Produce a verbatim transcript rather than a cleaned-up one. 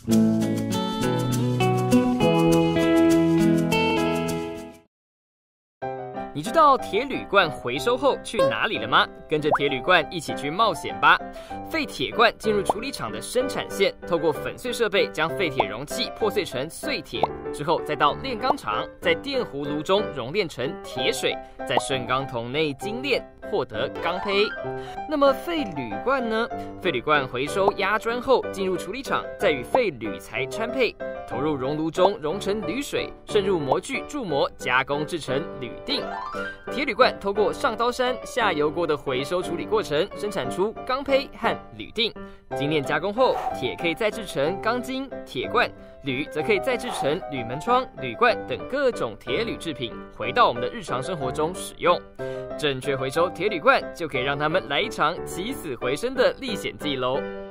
你知道铁铝罐回收后去哪里了吗？跟着铁铝罐一起去冒险吧！废铁罐进入处理厂的生产线，透过粉碎设备将废铁容器破碎成碎铁，之后再到炼钢厂，在电弧炉中熔炼成铁水，在盛钢桶内精炼，获得钢坯。那么废铝罐呢？废铝罐回收压砖后进入处理厂，再与废铝材掺配，投入熔炉中熔成铝水，渗入模具铸模，加工制成铝锭。铁铝罐透过上刀山下油锅的回收处理过程，生产出钢坯和铝锭。精炼加工后，铁可以再制成钢筋、铁罐，铝则可以再制成铝门窗、铝罐等各种铁铝制品，回到我们的日常生活中使用。正确回收铁铝罐，就可以让他们来一场起死回生的历险记喽。